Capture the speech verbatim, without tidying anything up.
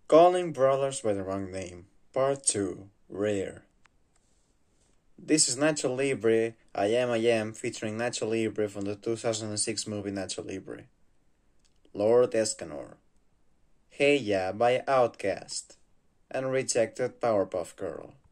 Calling Brawlers by the Wrong Name, Part two, Rare. This is Nacho Libre, I Am I Am, featuring Nacho Libre from the two thousand six movie Nacho Libre. Lord Escanor. Hey Ya by Outkast. And Rejected Powerpuff Girl.